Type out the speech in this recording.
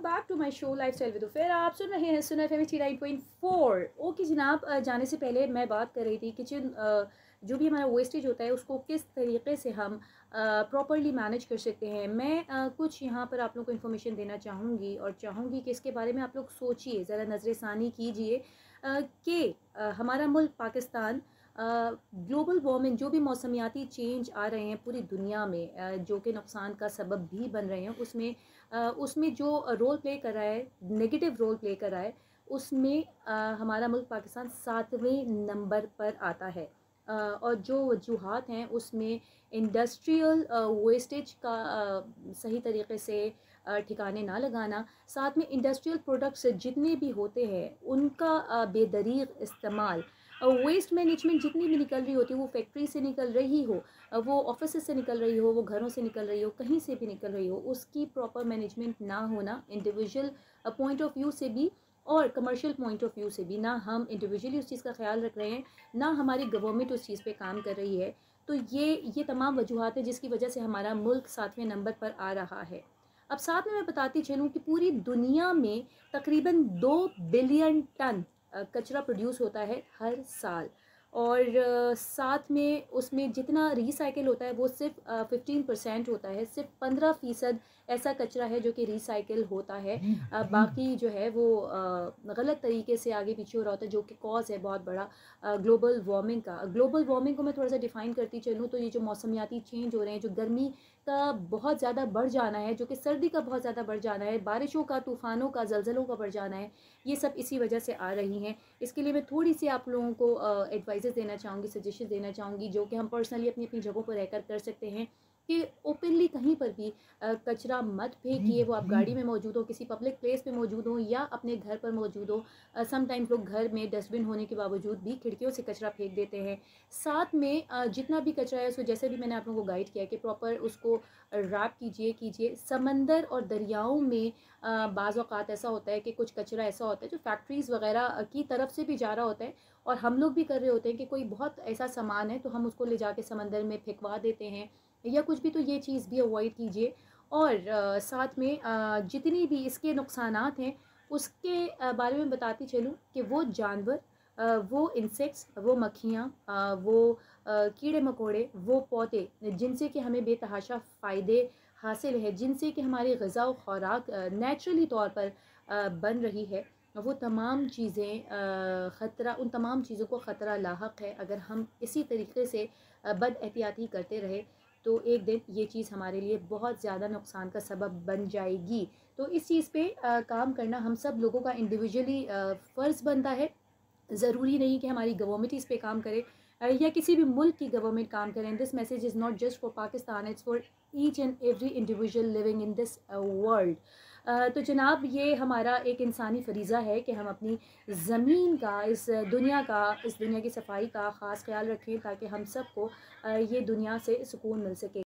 Back to my show lifestyle with Ufer. आप सुन रहे हैं सुन एफ एम 89.4। ओके जनाब, जाने से पहले मैं बात कर रही थी किचन जो भी हमारा वेस्टेज होता है उसको किस तरीके से हम प्रॉपरली मैनेज कर सकते हैं। मैं कुछ यहाँ पर आप लोग को इन्फॉर्मेशन देना चाहूँगी और चाहूँगी कि इसके बारे में आप लोग सोचिए, ज़रा नज़रसानी कीजिए कि हमारा मुल्क पाकिस्तान ग्लोबल वार्मिंग, जो भी मौसमियाती चेंज आ रहे हैं पूरी दुनिया में जो कि नुकसान का सबब भी बन रहे हैं, उसमें जो रोल प्ले कर रहा है, नेगेटिव रोल प्ले कर रहा है, उसमें हमारा मुल्क पाकिस्तान 7वें नंबर पर आता है। और जो वजूहात हैं उसमें इंडस्ट्रियल वेस्टेज का सही तरीके से ठिकाने ना लगाना, साथ में इंडस्ट्रियल प्रोडक्ट्स जितने भी होते हैं उनका बेदरीग इस्तेमाल, वेस्ट मैनेजमेंट जितनी भी निकल रही होती है, वो फैक्ट्री से निकल रही हो, वो ऑफिस से निकल रही हो, वो घरों से निकल रही हो, कहीं से भी निकल रही हो, उसकी प्रॉपर मैनेजमेंट ना होना, इंडिविजुअल पॉइंट ऑफ व्यू से भी और कमर्शियल पॉइंट ऑफ व्यू से भी, ना हम इंडिविजुअली उस चीज़ का ख्याल रख रहे हैं, ना हमारी गवर्नमेंट उस चीज़ पे काम कर रही है। तो ये तमाम वजूहत है जिसकी वजह से हमारा मुल्क 7वें नंबर पर आ रहा है। अब साथ में मैं बताती चलूँ कि पूरी दुनिया में तकरीबन 2 बिलियन टन कचरा प्रोड्यूस होता है हर साल, और साथ में उसमें जितना रिसाइकिल होता है वो सिर्फ 15% होता है। सिर्फ 15% ऐसा कचरा है जो कि रिसाइकिल होता है। बाकी जो है वो गलत तरीके से आगे पीछे हो रहा होता है, जो कि कॉज है बहुत बड़ा ग्लोबल वार्मिंग का। ग्लोबल वार्मिंग को मैं थोड़ा सा डिफ़ाइन करती चलूँ तो ये जो मौसमियाती चेंज हो रहे हैं, जो गर्मी का बहुत ज़्यादा बढ़ जाना है, जो कि सर्दी का बहुत ज़्यादा बढ़ जाना है, बारिशों का, तूफ़ानों का, ज़लज़लों का बढ़ जाना है, ये सब इसी वजह से आ रही हैं। इसके लिए मैं थोड़ी सी आप लोगों को एडवाइजेस देना चाहूँगी, सजेशन देना चाहूँगी, जो कि हम पर्सनली अपनी अपनी जगहों पर रहकर कर सकते हैं कि ओपनली कहीं पर भी कचरा मत फेंकिए। वो आप गाड़ी में मौजूद हो, किसी पब्लिक प्लेस पे मौजूद हो, या अपने घर पर मौजूद हो। समटाइम्स लोग घर में डस्टबिन होने के बावजूद भी खिड़कियों से कचरा फेंक देते हैं। साथ में जितना भी कचरा है उसको, जैसे भी मैंने आप लोगों को गाइड किया कि प्रॉपर उसको रैप कीजिए। समंदर और दरियाओं में बाज़ औक़ात ऐसा होता है कि कुछ कचरा ऐसा होता है जो फैक्ट्रीज़ वगैरह की तरफ से भी जा रहा होता है, और हम लोग भी कर रहे होते हैं कि कोई बहुत ऐसा सामान है तो हम उसको ले जाके समंदर में फेंकवा देते हैं या कुछ भी। तो ये चीज़ भी अवॉइड कीजिए। और साथ में जितनी भी इसके नुकसानात हैं उसके बारे में बताती चलूँ कि वो जानवर, वो इंसेक्ट्स, वो मक्खियाँ, वो कीड़े मकोड़े, वो पौधे जिनसे कि हमें बेतहाशा फ़ायदे हासिल है, जिनसे कि हमारी ग़िज़ा और ख़ुराक नेचुरली तौर पर बन रही है, वो तमाम चीज़ें ख़तरा, उन तमाम चीज़ों को ख़तरा लाहक है। अगर हम इसी तरीके से बदएहतियाती करते रहे तो एक दिन ये चीज़ हमारे लिए बहुत ज़्यादा नुकसान का सबब बन जाएगी। तो इस चीज़ पे काम करना हम सब लोगों का इंडिविजुअली फ़र्ज़ बनता है। ज़रूरी नहीं कि हमारी गवर्नमेंट इस पे काम करे या किसी भी मुल्क की गवर्नमेंट काम करें। This message is not just for Pakistan, it's for each and every individual living in this world. तो जनाब, ये हमारा एक इंसानी फ़रीज़ा है कि हम अपनी ज़मीन का, इस दुनिया की सफाई का ख़ास ख्याल रखें ताकि हम सबको ये दुनिया से सुकून मिल सके।